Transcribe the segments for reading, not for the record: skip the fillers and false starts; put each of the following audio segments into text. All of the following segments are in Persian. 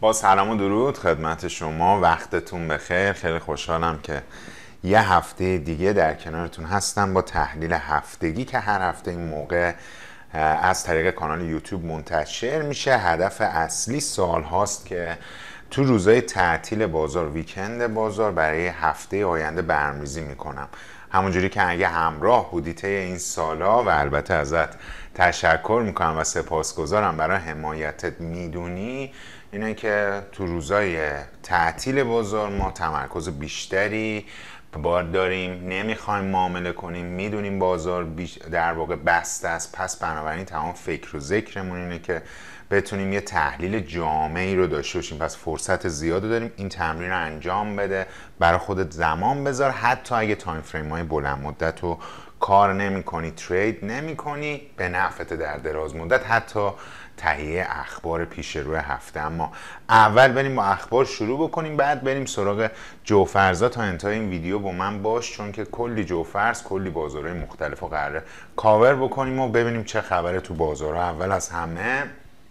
با سلام و درود خدمت شما، وقتتون بخیر. خیلی خوشحالم که یه هفته دیگه در کنارتون هستم با تحلیل هفتگی که هر هفته این موقع از طریق کانال یوتیوب منتشر میشه. هدف اصلی سال هاست که تو روزهای تعطیل بازار، ویکند بازار، برای هفته آینده برنامه‌ریزی میکنم. همونجوری که اگه همراه بودی طی این سالا و البته ازت تشکر میکنم و سپاسگزارم برای حمایتت، میدونی اینه که تو روزای تعطیل بازار ما تمرکز بیشتری داریم، نمیخوایم معامله کنیم، میدونیم بازار در واقع بسته است. پس بنابراین تمام فکر و ذکرمون اینه که بتونیم یه تحلیل جامعی رو داشته باشیم. پس فرصت زیادی داریم، این تمرین رو انجام بده، برای خودت زمان بذار. حتی اگه تایم فریم های بلند مدت رو کار نمی کنی، ترید نمی کنی، به نفعت در دراز مدت، حتی تهیه اخبار پیش روی هفته. اما اول بریم با اخبار شروع بکنیم، بعد بریم سراغ جوفرزا. تا انتهای این ویدیو با من باش، چون که کلی جوفرز، کلی بازارهای مختلف رو قراره کاور بکنیم و ببینیم چه خبره تو بازارها. اول از همه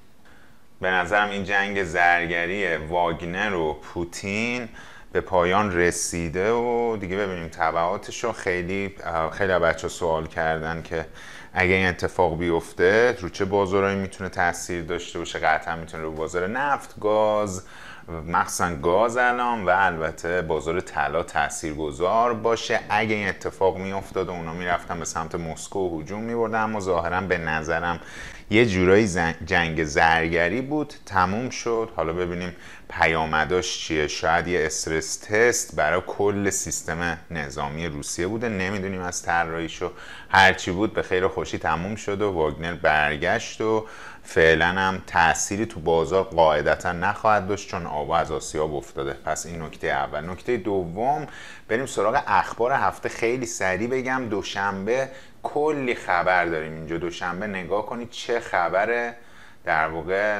به نظرم این جنگ زرگری واگنر و پوتین به پایان رسیده و دیگه ببینیم تبعاتش رو. خیلی بچه سوال کردن که اگه این اتفاق بیفته رو چه بازارهایی میتونه تاثیر داشته باشه. قطعا میتونه رو بازار نفت، گاز، مخصوصا گاز الان، و البته بازار طلا تاثیرگذار باشه. اگه این اتفاق میافتاد و اونا میرفتن به سمت مسکو هجوم میبردن، اما ظاهرا به نظرم یه جورایی جنگ زرگری بود، تموم شد. حالا ببینیم پیامداش چیه. شاید یه استرس تست برای کل سیستم نظامی روسیه بوده، نمیدونیم از طراحیشو. هرچی بود به خیر و خوشی تموم شد و واگنر برگشت و فعلا هم تأثیری تو بازار قاعدتا نخواهد داشت، چون آب از آسیاب افتاده. پس این نکته اول. نکته دوم، بریم سراغ اخبار هفته. خیلی سریع بگم، دوشنبه کلی خبر داریم اینجا. دوشنبه نگاه کنید چه خبره. در واقع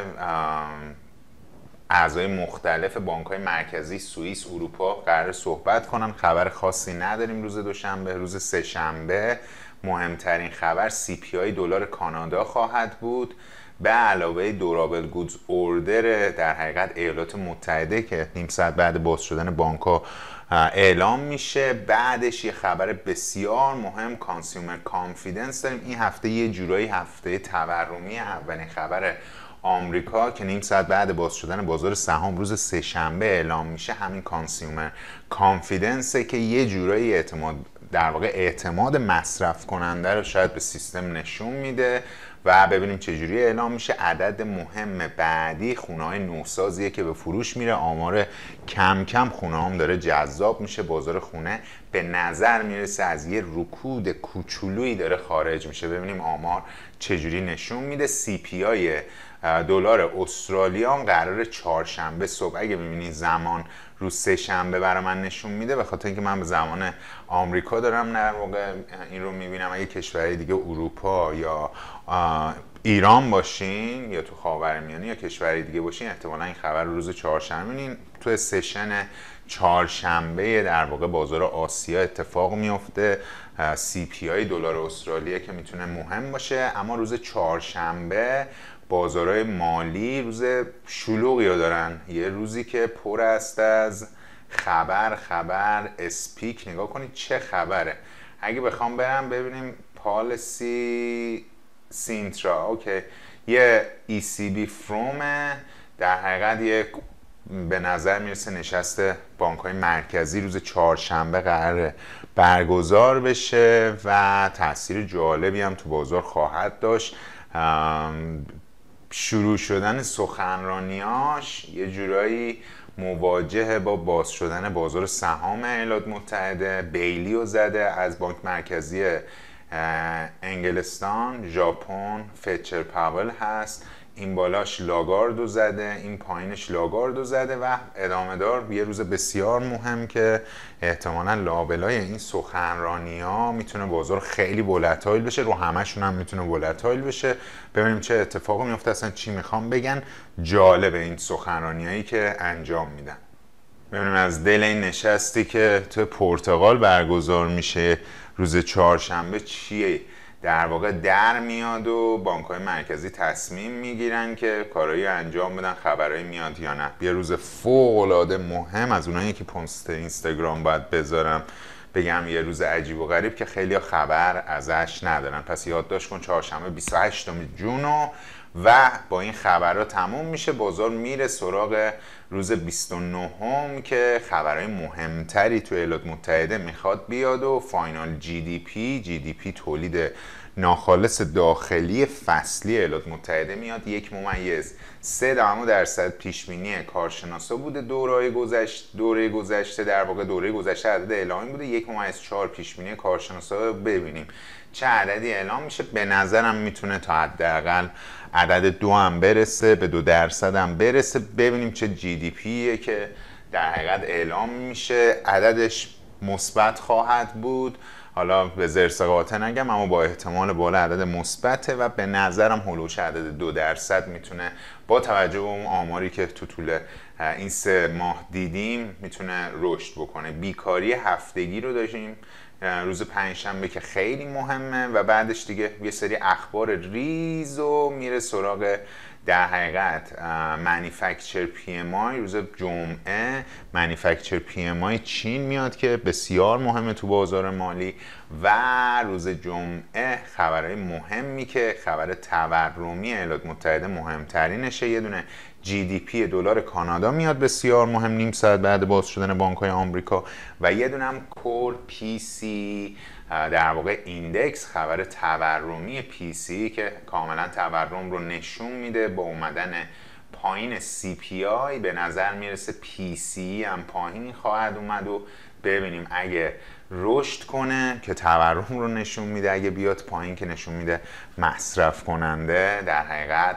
اعضای مختلف بانک‌های مرکزی سوئیس، اروپا قرار صحبت کنن. خبر خاصی نداریم روز دوشنبه. روز سه‌شنبه مهمترین خبر CPI دلار کانادا خواهد بود، به علاوه دورابل گودز اوردر در حقیقت ایالات متحده که نیم ساعت بعد باز شدن بانک‌ها اعلام میشه. بعدش یه خبر بسیار مهم، کانسیومر کانفیدنس داریم. این هفته یه جورایی هفته تورمی. اولین خبر آمریکا که نیم ساعت بعد باز شدن بازار سهام روز سه‌شنبه اعلام میشه، همین کانسیومر کانفیدنسه که یه جورایی اعتماد مصرف کننده رو شاید به سیستم نشون میده و ببینیم چجوری اعلام میشه. عدد مهم بعدی خونه‌های نوسازیه که به فروش میره. آمار کم کم خونه هم داره جذاب میشه. بازار خونه به نظر میرسه از یه رکود کوچولویی داره خارج میشه. ببینیم آمار چجوری نشون میده. CPI دلار استرالیا قرار چهارشنبه صبح، اگه ببینید زمان رو سه‌شنبه برای من نشون میده، به خاطر اینکه من به زمان آمریکا دارم در واقع این رو میبینم. اگه کشورهای دیگه اروپا یا ایران باشین یا تو خاورمیانه یا کشورهای دیگه باشین، احتمالاً این خبر رو روز چهارشنبه میبینین. تو سشن چهارشنبه در واقع بازار آسیا اتفاق میفته. CPI دلار استرالیا که میتونه مهم باشه. اما روز چهارشنبه بازارهای مالی روز شلوغی رو دارن، یه روزی که پر است از خبر اسپیک. نگاه کنید چه خبره. اگه بخوام برم ببینیم پالیسی سینترا، اوکی، یه ECB فرومه، در حقیقت یه به نظر میرسه نشست بانک‌های مرکزی روز چهارشنبه قراره برگزار بشه و تاثیر جالبی هم تو بازار خواهد داشت. شروع شدن سخنرانیاش یه جورایی مواجهه با باز شدن بازار سهام ایالات متحده. بیلیو زده از بانک مرکزی انگلستان، ژاپن فتچر پاول هست. این بالاش لاگاردو زده، این پایینش لاگاردو زده و ادامه دار. یه روز بسیار مهم که احتمالاً لابلای این سخنرانی ها میتونه بازار خیلی ولتایل بشه، رو همشون هم میتونه ولتایل بشه. ببینیم چه اتفاقی میفته، اصلا چی میخوام بگن. جالب این سخنرانی هایی که انجام میدن. ببینیم از دل این نشستی که تو پرتغال برگزار میشه روز چهارشنبه چیه در واقع در میاد و بانک‌های مرکزی تصمیم میگیرن که کارایی انجام بدن، خبرایی میاد یا نه. یه روز فوق‌العاده مهم از اونایی که پست اینستاگرام باید بذارم بگم یه روز عجیب و غریب که خیلی خبر ازش ندارن. پس یادداشت کن چهارشنبه 28 جون و با این خبرها تموم میشه، بازار میره سراغ روز 29 که خبرهای مهمتری تو ایالات متحده میخواد بیاد و فاینال جی دی پی تولید ناخالص داخلی فصلی ایالات متحده میاد. 1.3% پیشبینی کارشناسا بوده دوره گذشته در واقع دوره گذشته عدد اعلامی بوده. 1.4 پیشبینی کارشناسا ببینیم چه عددی اعلام میشه. به نظرم میتونه تا حداقل عدد 2 هم برسه، به 2% هم برسه. ببینیم چه جی دی پیه که در حقیقت اعلام میشه. عددش مثبت خواهد بود، حالا به زرس قاطع نگم، اما با احتمال بالا عدد مثبته و به نظرم هولوش عدد 2% میتونه با توجه به اون آماری که تو طول این 3 ماه دیدیم میتونه رشد بکنه. بیکاری هفتگی رو داشتیم روز پنجشنبه که خیلی مهمه و بعدش دیگه یه سری اخبار ریز و میره سراغ در حقیقت مانیفکتچر پی ام آی. روز جمعه مانیفکتچر پی ام آی چین میاد که بسیار مهمه تو بازار مالی و روز جمعه خبرهای مهمی که خبر تورمی ایالات متحده مهمترینشه. یه دونه جی دی پی دلار کانادا میاد بسیار مهم نیم ساعت بعد باز شدن بانک‌های آمریکا و یه دونه هم کور پی سی در واقع ایندکس خبر تورمی پی سی که کاملا تورم رو نشون میده. با اومدن پایین سی پی آی به نظر میرسه پی سی هم پایین خواهد اومد و ببینیم اگه رشد کنه که تورم رو نشون میده، اگه بیاد پایین که نشون میده مصرف کننده در حقیقت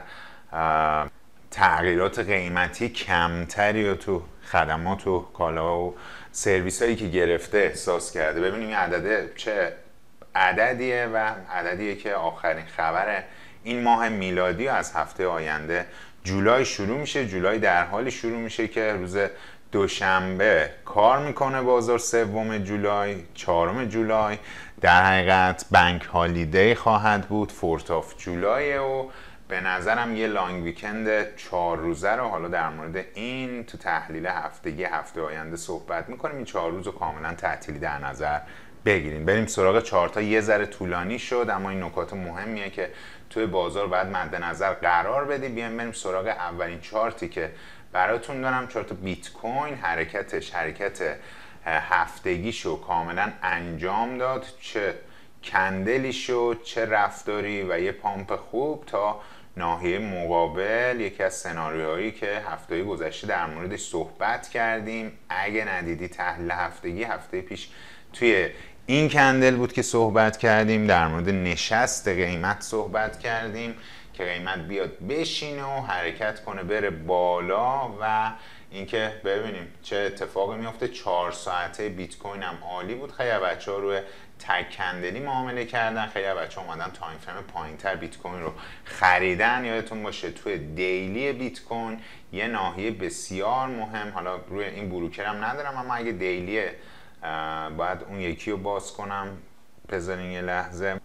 تغییرات قیمتی کمتری رو تو خدمات و کالا و سرویس هایی که گرفته احساس کرده. ببینیم این عدده چه عددیه و عددیه که آخرین خبر این ماه میلادی از هفته آینده جولای شروع میشه. جولای در حالی شروع میشه که روز دوشنبه کار میکنه بازار، 3 جولای 4 جولای در حقیقت بانک هالیدی خواهد بود، 4 جولای و به نظرم یه لانگ ویکند 4 روزه رو حالا در مورد این تو تحلیل هفتگی هفته آینده صحبت میکنیم. این 4 روز رو کاملا تعطیلی در نظر بگیریم. بریم سراغ چارتا. یه ذره طولانی شد اما این نکات مهمیه که توی بازار باید مد نظر قرار بدی. بریم سراغ اولین چارتی که براتون دارم، چارت بیت کوین. حرکتش حرکت هفتگیشو کاملا انجام داد، چه کندلی شد چه رفتاری و یه پامپ خوب تا ناحیه مقابل. یکی از سناریوهایی که هفته گذشته در موردش صحبت کردیم، اگه ندیدی تحلیل هفتگی هفته پیش توی این کندل بود که صحبت کردیم، در مورد نشست قیمت صحبت کردیم که قیمت بیاد بشینه و حرکت کنه بره بالا و اینکه ببینیم چه اتفاقی میفته. 4 ساعته بیت کوین هم عالی بود. خیلی بچه‌ها روی تک کندلی معامله کردن، خیلی بچه‌ها اومدن تایم فریم پایین‌تر بیت کوین رو خریدن. یادتون باشه توی دیلی بیت کوین یه ناحیه بسیار مهم، حالا روی این بروکر هم ندارم اما اگه دیلیه باید اون یکی رو باز کنم، بذارین یه لحظه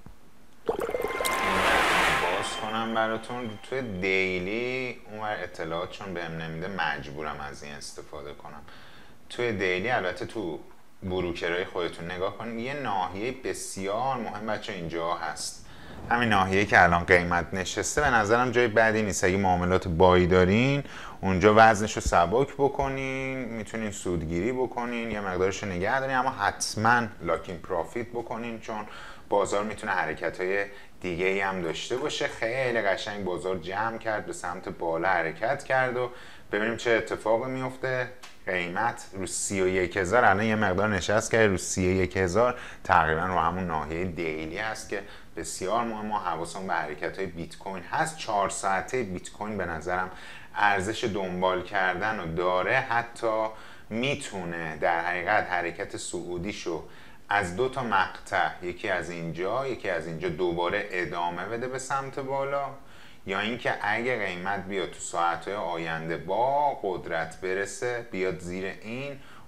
باز کنم براتون. توی دیلی اونور اطلاعات چون بهم نمیده مجبورم از این استفاده کنم. توی دیلی البته تو بروکرهای خودتون نگاه کنید، یه ناحیه بسیار مهم بچه اینجا هست، همین ناحیه که الان قیمت نشسته. به نظرم جای بدی نیست اگه معاملات بایی دارین اونجا وزنش رو سبک بکنین، میتونین سودگیری بکنین، یه مقدارش رو نگه دارین اما حتما لاکین پرافیت بکنین چون بازار میتونه حرکت‌های دیگه ای هم داشته باشه. خیلی قشنگ بازار جمع کرد، به سمت بالا حرکت کرد و ببینیم چه اتفاقی میفته. قیمت رو 31,000 الان یه مقدار نشست کرد، رو 31,000 تقریبا رو همون ناحیه دیلی هست که بسیار مهم. ما حواسمون به حرکت‌های بیت کوین هست. 4 ساعته بیت کوین به نظرم ارزش دنبال کردن رو داره، حتی میتونه در حقیقت حرکت صعودیشو از 2 تا مقطع، یکی از اینجا دوباره ادامه بده به سمت بالا، یا اینکه اگه قیمت بیاد تو ساعت‌های آینده با قدرت برسه بیاد زیر این،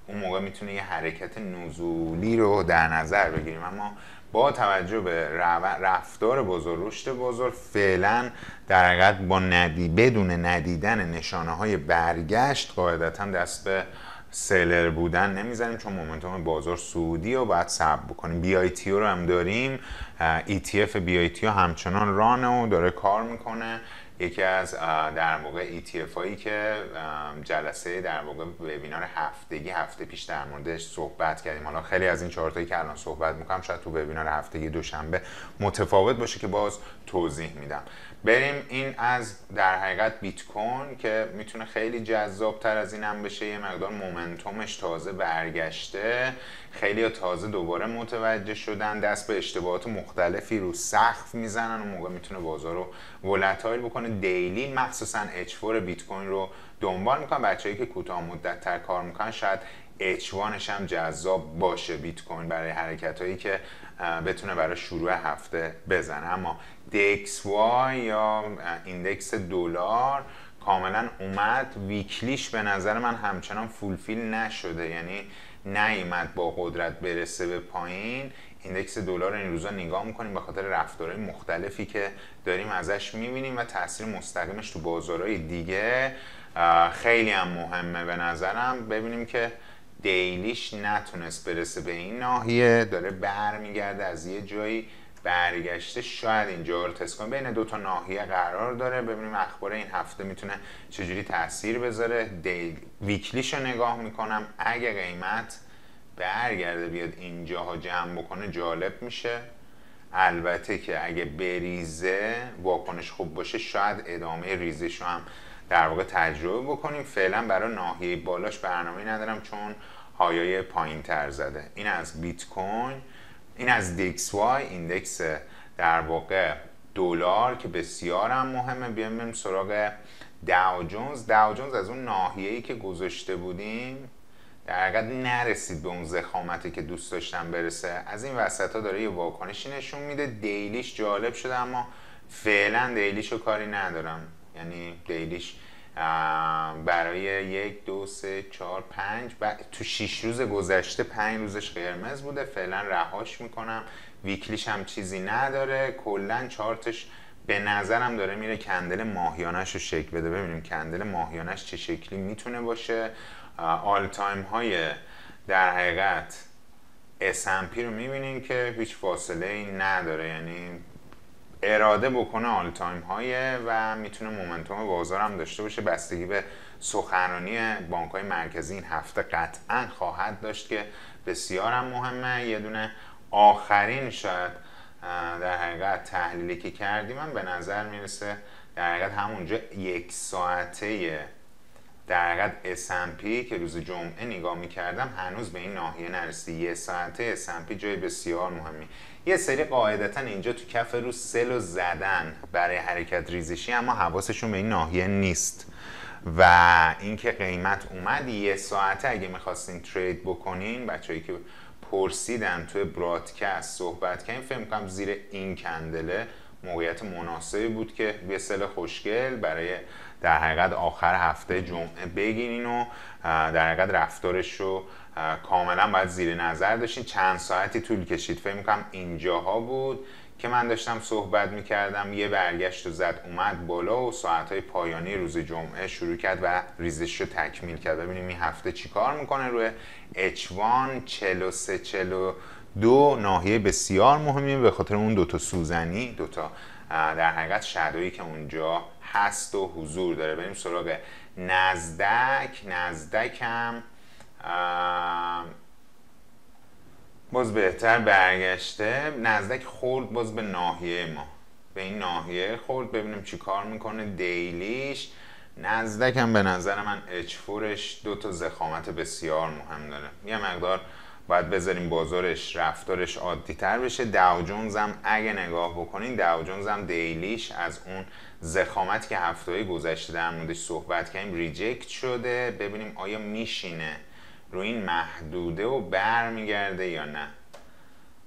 اون موقع میتونه یه حرکت نزولی رو در نظر بگیریم. اما با توجه به رفتار بزرگ، رشد بزرگ، فعلا در حقیقت با بدون ندیدن نشانه های برگشت قاعدتا دست به سلر بودن نمیزنیم، چون مومنتوم بازار صعودی رو باید صبر بکنیم. بی آی تی رو هم داریم، ETF بی آی تی همچنان رانه و داره کار میکنه. یکی از در واقع ETF هایی که جلسه در واقع وبینار هفتگی هفته پیش در موردش صحبت کردیم. حالا خیلی از این چارت هایی که الان صحبت میکنم شاید تو وبینار هفتگی دوشنبه متفاوت باشه که باز توضیح میدم. بریم این از در حقیقت بیت کوین که میتونه خیلی جذاب تر از این هم بشه. یه مقدار مومنتومش تازه برگشته، خیلی تازه دوباره متوجه شدن، دست به اشتباهات مختلفی رو سقف میزنن، اون موقع میتونه بازار رو ولتایل بکنه. دیلی مخصوصا H4 بیت کوین رو دنبال میکنن. بچه‌ای که کوتاه مدت تر کار میکنن شاید H1ش هم جذاب باشه بیت کوین برای حرکتایی که بتونه برای شروع هفته بزنه. اما DXY یا ایندکس دلار کاملا اومد، ویکلیش به نظر من همچنان فولفیل نشده، یعنی نیامد با قدرت برسه به پایین. ایندکس دلار این روزا نگاه میکنیم به خاطر رفتارهای مختلفی که داریم ازش میبینیم و تاثیر مستقیمش تو بازارهای دیگه خیلی هم مهمه به نظرم. ببینیم که دیلیش نتونست برسه به این ناحیه، داره برمیگرده از یه جایی برگشته، شاید اینجا رو تست کنه. بین دو تا ناحیه قرار داره، ببینیم اخبار این هفته میتونه چجوری تاثیر بذاره. ویکلیش رو نگاه میکنم، اگه قیمت برگرده بیاد اینجاها جمع بکنه جالب میشه. البته که اگه بریزه واکنش خوب باشه شاید ادامه ریزش رو هم در واقع تجربه بکنیم. فعلا برای ناحیه بالاش برنامه‌ای ندارم چون هایای پایین تر زده. این از بیت کوین. این از DXY ایندکس در واقع دلار که بسیار هم مهمه. بیایم سراغ داو جونز. داو جونز از اون ناحیه‌ای که گذاشته بودیم در حقیقت نرسید به اون ضخامتی که دوست داشتم برسه. از این وسط ها داره یه واکنشی نشون میده. دیلیش جالب شده اما فعلا دیلیش رو کاری ندارم، یعنی دیلیش برای 1 2 3 4 5 تو 6 روز گذشته 5 روزش قرمز بوده، فعلا رهاش میکنم. ویکلیش هم چیزی نداره، کلا چارتش به نظرم داره میره کندل ماهیانش رو شکل بده. ببینیم کندل ماهیانش چه شکلی میتونه باشه. آل تایم های در حقیقت S&P رو میبینیم که هیچ فاصله ای نداره، یعنی اراده بکنه آل تایم های و میتونه مومنتوم بازار هم داشته باشه. بستگی به سخنرانی بانک های مرکزی این هفته قطعا خواهد داشت که بسیار هم مهمه. یه دونه آخرین شاید در حقیقت تحلیلی که کردیم من به نظر میرسه در حقیقت همونجا 1 ساعته در حقیقت S&P که روز جمعه نگاه میکردم هنوز به این ناحیه نرسید. 1 ساعته S&P جای بسیار مهمی. یه سری قاعدتا اینجا تو کف روز سلو زدن برای حرکت ریزشی اما حواسشون به این ناحیه نیست و اینکه قیمت اومد 1 ساعته اگه میخواستین ترید بکنین، بچه‌ای که پرسیدن توی برادکست صحبت کردیم، فکر می‌کنم زیر این کندله موقعیت مناسبی بود که یه سل خوشگل برای در حقیقت آخر هفته جمعه بگیرین و در حقیقت رفتارش رو کاملا باید زیر نظر داشتین. چند ساعتی طول کشید، فکر می‌کنم اینجاها بود که من داشتم صحبت میکردم، یه برگشت رو زد اومد بالا و ساعتهای پایانی روز جمعه شروع کرد و ریزش رو تکمیل کرد. ببینیم این هفته چی کار میکنه. روی H1 43 42 ناحیه بسیار مهمی به خاطر اون دوتا سوزنی، دوتا در حقیقت شادویی که اونجا هست و حضور داره. بریم سراغ نزدک هم باز بهتر برگشته. نزدک خورد باز به ناحیه ما، به این ناحیه خورد. ببینیم چی کار میکنه دیلیش. نزدک هم به نظر من H4ش دو تا ضخامت بسیار مهم داره، یه مقدار باید بذاریم بازارش رفتارش عادی تر بشه. داو جونز هم اگه نگاه بکنین، داو جونز هم دیلیش از اون ضخامتی که هفته‌های گذشته در موردش صحبت کردیم ریجکت شده. ببینیم آیا میشینه روی این محدوده و برمیگرده یا نه.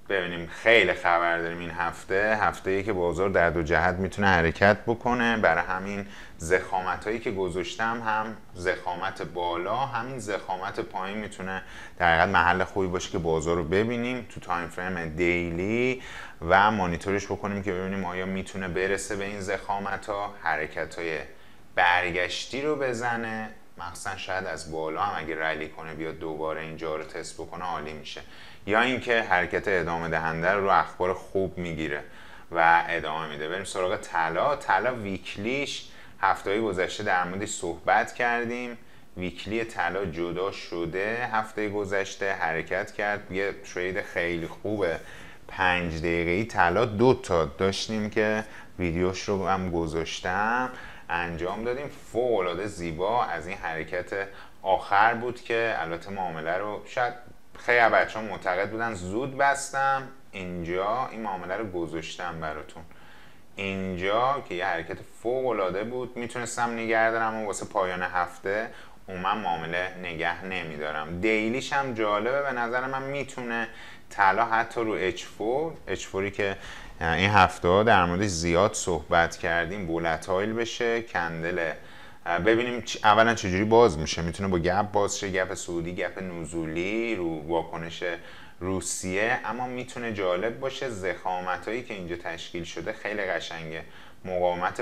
ببینیم خیلی خبر داریم این هفته‌ای که بازار در دو جهت میتونه حرکت بکنه. برای همین ضخامت هایی که گذاشتم، هم ضخامت بالا همین ضخامت پایین، میتونه در حقیقت محل خوبی باشه که بازار رو ببینیم تو تایم فریم دیلی و مانیتورش بکنیم که ببینیم آیا میتونه برسه به این ضخامت ها، حرکت های برگشتی رو بزنه، مثلا شاید از بالا هم اگه رلی کنه بیاد دوباره اینجا رو تست بکنه، عالی میشه. یا اینکه حرکت ادامه دهنده رو اخبار خوب میگیره و ادامه میده. بریم سراغ طلا ویکلیش هفته‌های گذشته در موردش صحبت کردیم. ویکلی طلا جدا شده، هفته گذشته حرکت کرد، یه ترید خیلی خوبه 5 دقیقه‌ای طلا 2 تا داشتیم که ویدیوش رو هم گذاشتم، انجام دادیم، فوق‌العاده زیبا. از این حرکت آخر بود که البته معامله رو شاید خیلی بچه‌ها معتقد بودن زود بستم، اینجا این معامله رو گذاشتم براتون اینجا که یه حرکت فوق‌العاده بود، میتونستم نگه دارم و واسه پایان هفته من معامله نگه نمیدارم. دیلیش هم جالبه به نظر من، میتونه طلا حتی رو H4 که این هفته ها در موردش زیاد صحبت کردیم ولتایل بشه، کندل ببینیم اولا چجوری باز میشه، میتونه با گپ باز شه، گپ سعودی، گپ نزولی رو واکنش روسیه، اما میتونه جالب باشه. ضخامت هایی که اینجا تشکیل شده خیلی قشنگه، مقاومت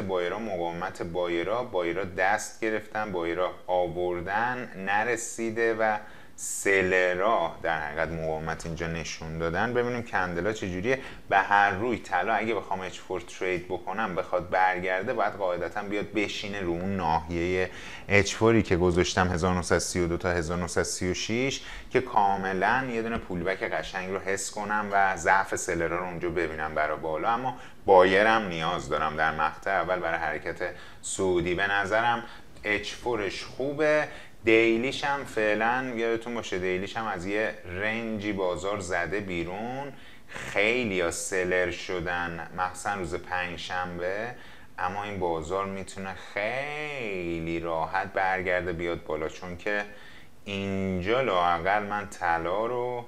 بایرا دست گرفتن، بایرا آوردن نرسیده و سلرا در حقیقت مقاومت اینجا نشون دادن. ببینیم کندلا چجوریه. به هر روی طلا اگه بخوام H4 ترید بکنم بخواد برگرده، باید قاعدتا بیاد بشینه رو اون ناحیه H4 که گذاشتم 1932 تا 1936 که کاملا یه دونه پولبک قشنگ رو حس کنم و ضعف سلرا رو اونجا ببینم برای بالا. اما بایرم نیاز دارم در مقطع اول برای حرکت سعودی. به نظرم H4ش خوبه. دیلیش هم فعلا یادتون باشه، دیلیش هم از یه رنجی بازار زده بیرون، خیلی ها سلر شدن مخصوصا روز پنجشنبه، اما این بازار میتونه خیلی راحت برگرده بیاد بالا، چون که اینجا لااقل من طلا رو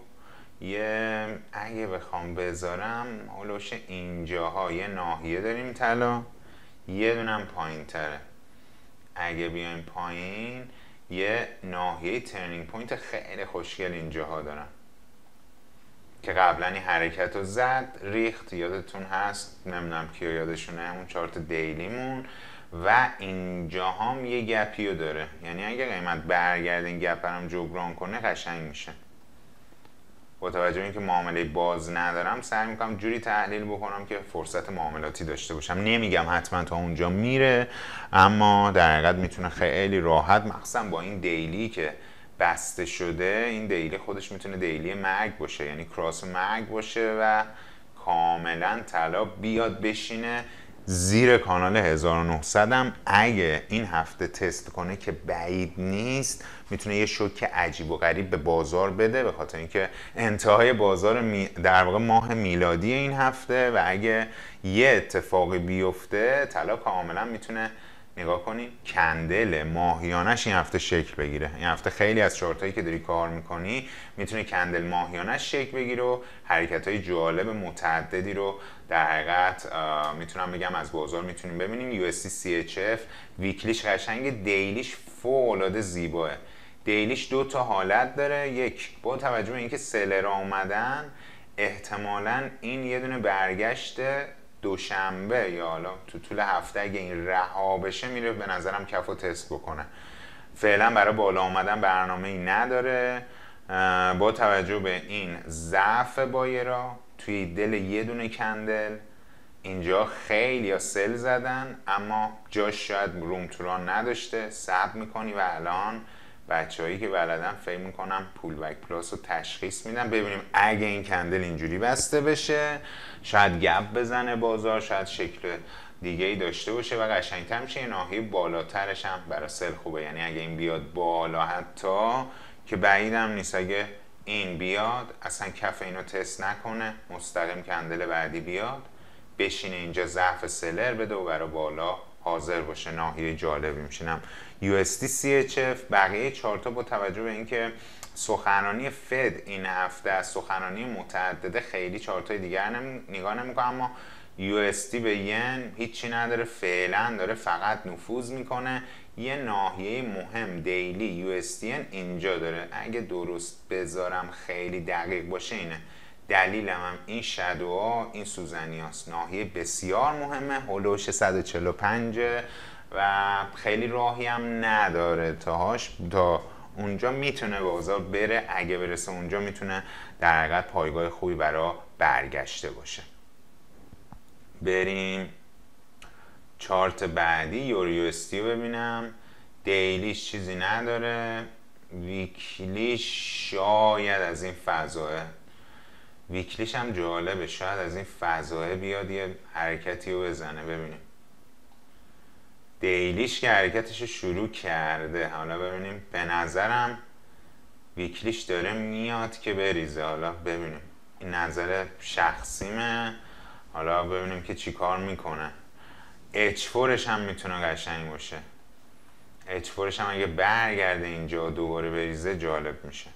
اگه بخوام بذارم هلوش اینجاها یه ناحیه داریم طلا، یه دونم پایین تره. اگه بیایم پایین یه ناحیه ترنینگ پوینت خیلی خوشگل اینجاها دارم که قبلا این حرکت رو زد ریخت، یادتون هست، نمیدونم کیا یادشونه، همون چارت دیلیمون. و اینجا هم یه گپیو داره، یعنی اگه قیمت برگرده این گپ هم جبران کنه قشنگ میشه. با توجه به اینکه معامله باز ندارم سعی میکنم جوری تحلیل بکنم که فرصت معاملاتی داشته باشم. نمیگم حتما تا اونجا میره، اما در حقیقت میتونه خیلی راحت، مخصوصا با این دیلی که بسته شده، این دیلی خودش میتونه دیلی مرگ باشه، یعنی کراس مرگ باشه و کاملا طلا بیاد بشینه زیر کانال 1900 هم اگه این هفته تست کنه که بعید نیست، میتونه یه شوک عجیب و غریب به بازار بده، به خاطر اینکه انتهای بازار در واقع ماه میلادی این هفته و اگه یه اتفاقی بیفته طلا کاملا میتونه، نگاه کنین، کندل ماهیانش این هفته شکل بگیره. این هفته خیلی از چارتایی که داری کار میکنی میتونه کندل ماهیانش شکل بگیره و حرکت‌های جالب متعددی رو در حقیقت میتونم بگم از بازار میتونیم ببینیم. USD CHF ویکلیش قشنگ، دیلیش فوق‌العاده زیباه. دیلیش 2 تا حالت داره، یک با توجه به اینکه سلر آمدن احتمالاً این یه دونه برگشت دوشنبه یا حالا تو طول هفته اگه این رها بشه میره به نظرم کفو تست بکنه. فعلا برای بالا آمدن برنامه‌ای نداره. با توجه به این ضعف بایرا توی دل یه دونه کندل اینجا خیلی یا سل زدن، اما جاش شاید روم توران نداشته، صبر میکنی و الان بچه‌هایی که بلدن فکر میکنم پول بک پلاس رو تشخیص میدن. ببینیم اگه این کندل اینجوری بسته بشه شاید گپ بزنه بازار، شاید شکل دیگه ای داشته باشه و قشنگتر میشه. یه ناحیه بالاترش هم برای سل خوبه، یعنی اگه این بیاد بالا حتی که بعیدم نیست، اگه این بیاد اصلا کف اینو تست نکنه، مستقیم کندل بعدی بیاد بشینه اینجا ضعف سلر بده و برای بالا حاضر باشه. ناحیه جالبی میشینم USD CHF. بقیه چارتا با توجه به اینکه سخنرانی فد این هفته از سخنرانی متعدده خیلی چارتای دیگر نگاه نمیکنم، اما USD به ین هیچی نداره فعلا، داره فقط نفوذ میکنه. یه ناحیه مهم دیلی USD اینجا داره. اگه درست بذارم خیلی دقیق باشه اینه، دلیلم هم این شادوها، این سوزنی هاست. ناحیه بسیار مهمه، هلوش 145 و خیلی راهی هم نداره تا اونجا میتونه بازار بره. اگه برسه اونجا میتونه در حقیقت پایگاه خوبی برای برگشته باشه. بریم چارت بعدی یورو USD رو ببینم. دیلیش چیزی نداره، ویکلیش شاید از این فضاه، ویکلیش هم جالبه، شاید از این فضاه بیاد یه حرکتی رو بزنه. ببینیم دیلیش که حرکتش رو شروع کرده، حالا ببینیم. به نظرم ویکلیش داره میاد که بریزه. حالا ببینیم، این نظر شخصیمه، حالا ببینیم که چی کار میکنه. H4ش هم میتونه قشنگ باشه. H4ش هم اگه برگرده اینجا دوباره بریزه جالب میشه.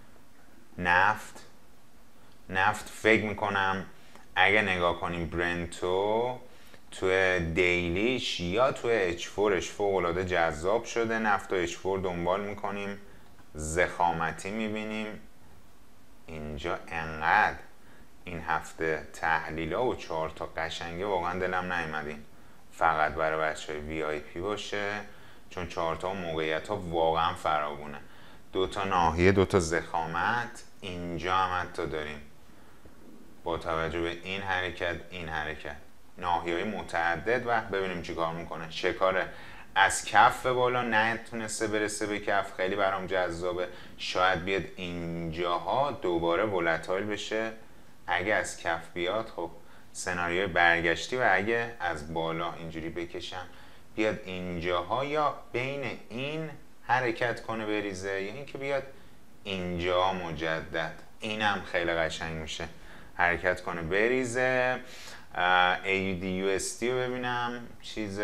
نفت فکر میکنم اگه نگاه کنیم برنتو توی دیلیش یا توی H4ش فوق‌العاده جذاب شده. نفت و H4 دنبال میکنیم، ضخامتی میبینیم اینجا. انقدر این هفته تحلیلا و چارتا قشنگه، واقعا دلم نیومد فقط برای بچهای VIP باشه، چون چارتا و موقعیت ها واقعا فراوونه. دوتا ناحیه، دوتا ضخامت اینجا هم حتی داریم. با توجه به این حرکت ناحیه‌های متعدد و ببینیم چی کار میکنه. شکاره از کف به بالا نتونسته برسه به کف، خیلی برام جذابه. شاید بیاد اینجاها دوباره ولتایل بشه. اگه از کف بیاد خب سناریوی برگشتی، و اگه از بالا اینجوری بکشم بیاد اینجاها یا بین این حرکت کنه بریزه، یا اینکه بیاد اینجا مجدد، اینم خیلی قشنگ میشه، حرکت کنه بریزه. AUD USD رو ببینم، چیز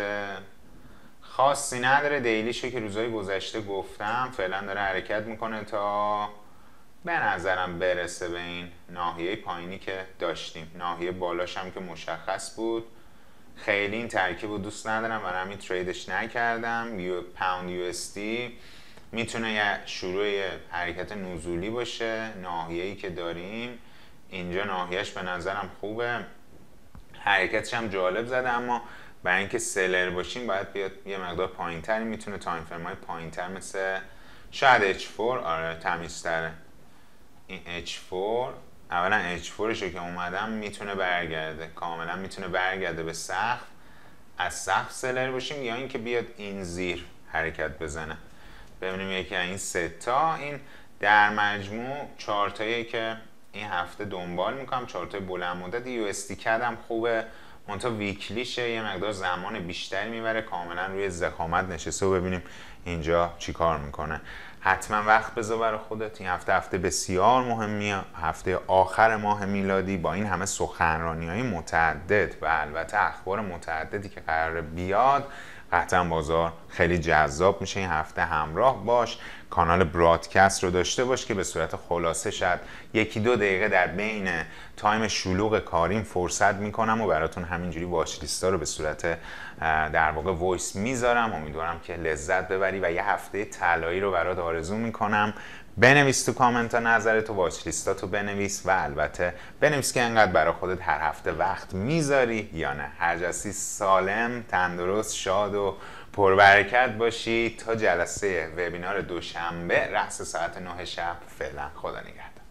خاصی نداره. دیلیشو که روزهای گذشته گفتم فعلا داره حرکت میکنه تا به نظرم برسه به این ناحیه پایینی که داشتیم. ناحیه بالاش هم که مشخص بود. خیلی این ترکیب رو دوست ندارم و همین تریدش نکردم. پاوند USD میتونه یه شروع حرکت نزولی باشه. ناحیه‌ای که داریم اینجا ناحیهش به نظرم خوبه، حرکتش هم جالب زده، اما برای اینکه سلر باشیم باید بیاد یه مقدار پایین‌تری. میتونه تایم فرم‌های پایین‌تر مثل شاید H4 آره تمیزتره. این H4 اولا H4 شو که اومدم میتونه برگرده، کاملا میتونه برگرده به سقف، از سقف سلر باشیم، یا اینکه بیاد این زیر حرکت بزنه. ببینیم یکی این سه تا. این در مجموع چارتایی که این هفته دنبال میکنم، چارتای بلند مدت. USD CAD هم خوبه، منتها ویکلیشه، یه مقدار زمان بیشتری میبره، کاملا روی ضخامت نشسته و ببینیم اینجا چی کار میکنه. حتما وقت بذار برای خودت. این هفته بسیار مهمیه، هفته آخر ماه میلادی با این همه سخنرانی‌های متعدد و البته اخبار متعددی که قراره بیاد، قطعا بازار خیلی جذاب میشه. این هفته همراه باش، کانال برادکست رو داشته باش که به صورت خلاصه شاید یکی دو دقیقه در بین تایم شلوغ کاریم فرصت میکنم و براتون همینجوری واچ لیستا رو به صورت در واقع وایس میذارم. امیدوارم که لذت ببری و یه هفته طلایی رو برات آرزو میکنم. بنویس تو کامنت ها نظرت و واچ لیستاتو بنویس، و البته بنویس که انقدر برای خودت هر هفته وقت میذاری یا نه. هر جاسی سالم، تندرست، شاد و پربرکت باشی تا جلسه وبینار دوشنبه رأس ساعت 9 شب. فعلا خدا نگهدار.